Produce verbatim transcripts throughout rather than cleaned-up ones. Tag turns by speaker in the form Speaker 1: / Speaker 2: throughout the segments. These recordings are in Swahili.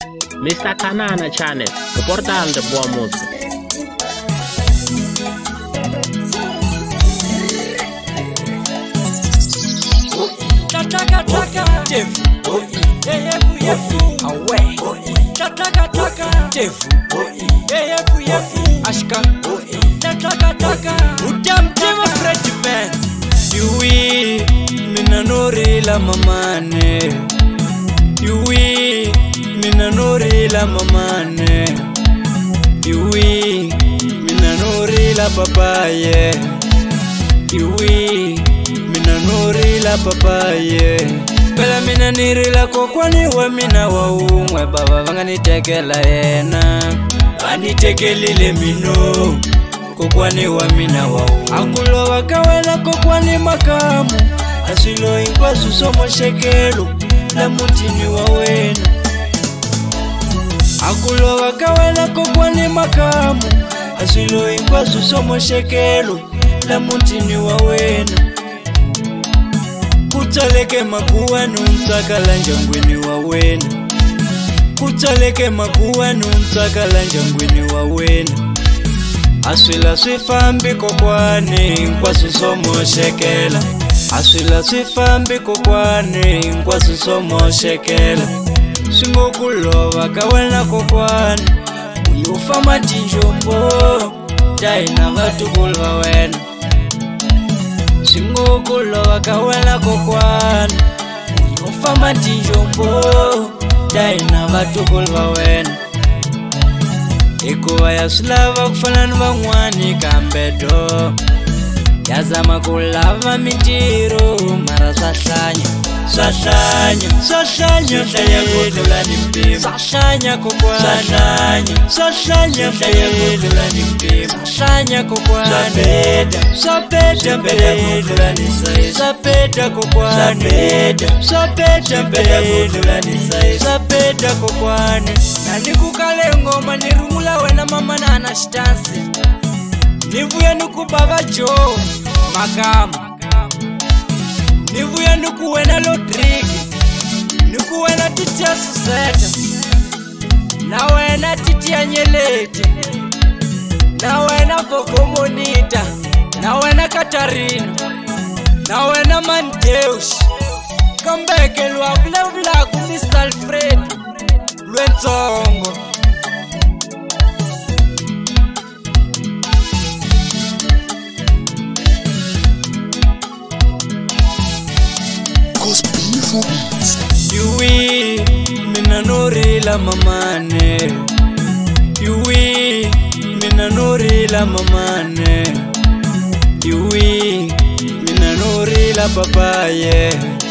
Speaker 1: Mister Kanana Channel, o portal de boa música.
Speaker 2: Taka taka Tefu Eyefu yefu Awe Taka taka Tefu Eyefu yefu Ashka Taka taka Udam Tema Freddy Man Yui Mina nori la mamane Yui Mina nori la mamane Yui Mina nori la papaye Yui Mina nori la papaye Bela mina niri la kokwani wa mina wa umwe baba vangani tekela ena Ani tekelile mino kokwani wa mina wa umwe Akulo wakawela kokwani makamu Asilo inkwa susomo shekelu la mutini wa wena Akulo wakawela kokwani makamu Asilo inkwa susomo shekelu la mutini wa wena Kutaleke makuwa nuntaka la njangwini wa wena Kutaleke makuwa nuntaka la njangwini wa wena Aswila swifambi kokwani kwa susomo shekela Aswila swifambi kokwani kwa susomo shekela Singo kulowa kawena kokwani Uyufa matinjombo Daina vatu kulwa wena Singo kulowa kawela kokwana Uyofa matinjombo Daina vatu kulwa wena Ikuwa ya sulava kufana nuwa mwani kambedo Yazama kulava mitiro Mara sashanya Sashanya Sashanya Shayagudula ni mpima Sashanya kokwana Sashanya Sashanya Shayagudula ni mpima Sashanya kokwana Sapeta Sapeta Shayagudula ni sayi Sapeta kokwana Sapeta Sapeta Shayagudula ni sayi Sapeta kokwana Nalikukale ngoma nirumula wena mama na anashtansi Nivuya nukubaba jo Makama Nivuya nukuwena Lodrigi Nukuwena titia Suseta Nawena titia Nyelete Nawena Fofo Monita Nawena Katarina Nawena Manteus Kambeke lwa vle vlaku Mister Alfred Lwenzongo Yui, mina nori la mamane Yui, mina nori la mamane Yui, mina nori la papaye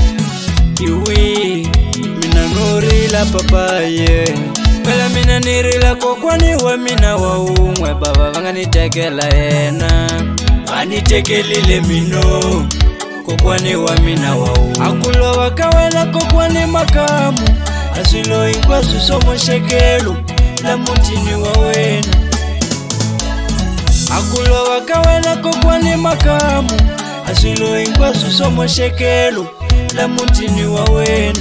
Speaker 2: Yui, mina nori la papaye Bela mina niri la kokwani wa mina wa umwe baba vangani tekela ena Ani tekelile mino Kokwani wa mina wa umwe Akulo wakawela kokwani makamu Asilo inkwa susomo shekelu la mutini wa wena Akulo wakawela kokwani makamu Asilo inkwa susomo shekelu la mutini wa wena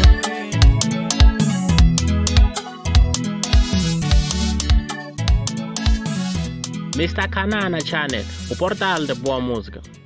Speaker 1: Mister Kanana Channel, o portal de boa música.